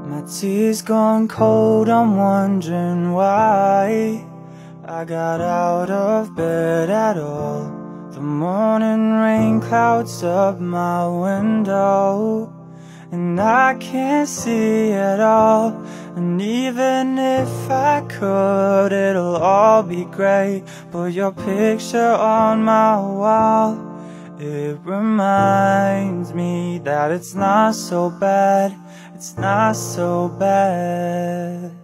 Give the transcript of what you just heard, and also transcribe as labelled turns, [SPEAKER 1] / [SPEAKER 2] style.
[SPEAKER 1] My tea's gone cold, I'm wondering why I got out of bed at all. The morning rain clouds up my window, and I can't see at all. And even if I could, it'll all be great. But your picture on my wall, it reminds me that it's not so bad. It's not so bad.